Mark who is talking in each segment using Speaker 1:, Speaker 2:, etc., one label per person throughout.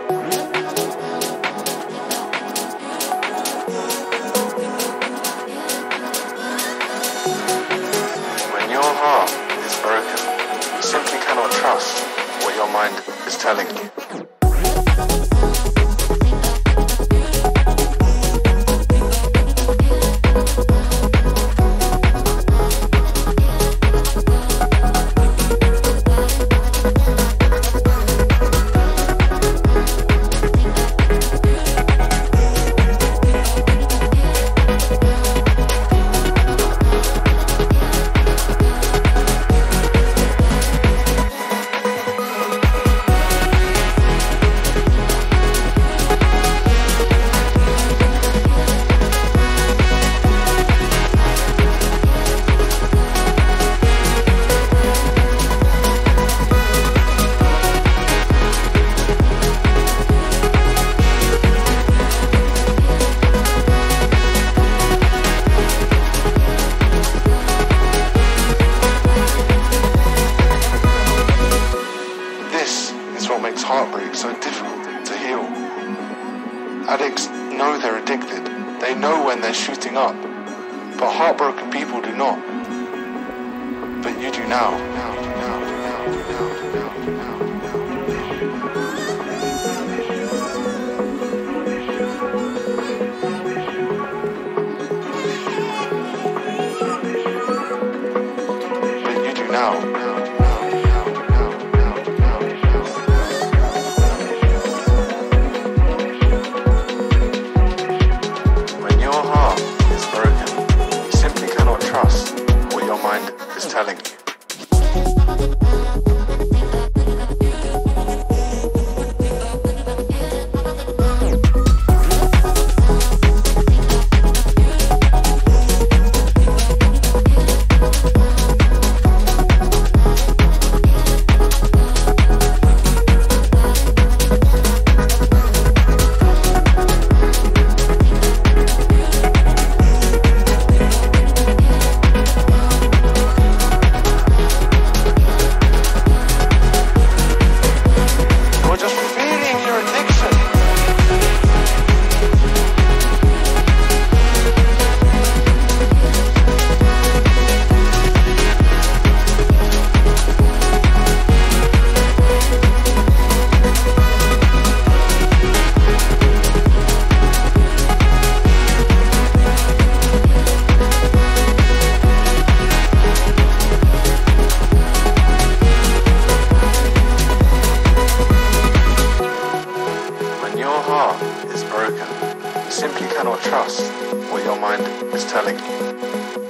Speaker 1: When your heart is broken, you simply cannot trust what your mind is telling you. Heartbreak so difficult to heal. Addicts know they're addicted. They know when they're shooting up. But heartbroken people do not. But you do now. But you do now. Mind is telling you. Is broken. You simply cannot trust what your mind is telling you.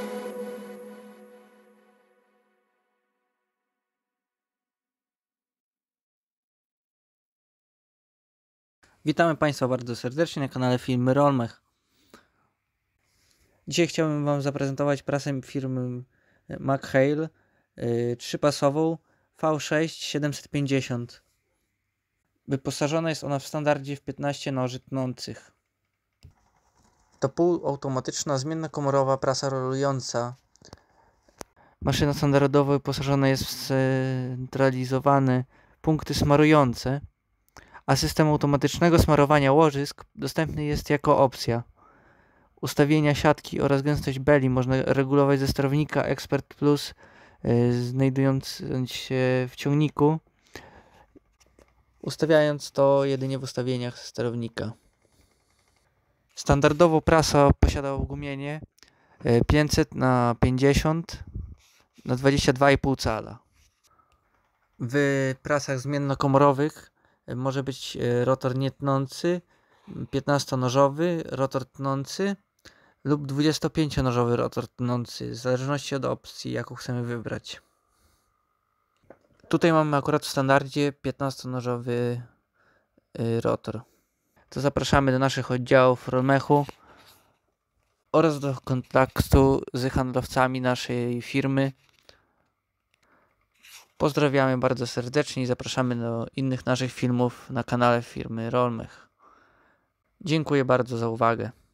Speaker 2: Witamy Państwa bardzo serdecznie na kanale Filmy Rolmech. Dzisiaj chciałbym Wam zaprezentować prasę firmy McHale 3-pasową V6 750. Wyposażona jest ona w standardzie w 15 noży tnących. To półautomatyczna, zmiennokomorowa prasa rolująca. Maszyna standardowo wyposażona jest w scentralizowane punkty smarujące, a system automatycznego smarowania łożysk dostępny jest jako opcja. Ustawienia siatki oraz gęstość beli można regulować ze sterownika Expert Plus, znajdując się w ciągniku, ustawiając to jedynie w ustawieniach sterownika. Standardowo prasa posiada ogumienie 500 na 50 na 22,5 cala. W prasach zmiennokomorowych może być rotor nietnący, 15-nożowy rotor tnący lub 25-nożowy rotor tnący, w zależności od opcji, jaką chcemy wybrać. Tutaj mamy akurat w standardzie 15-nożowy rotor. To zapraszamy do naszych oddziałów Rolmechu oraz do kontaktu z handlowcami naszej firmy. Pozdrawiamy bardzo serdecznie i zapraszamy do innych naszych filmów na kanale firmy Rolmech. Dziękuję bardzo za uwagę.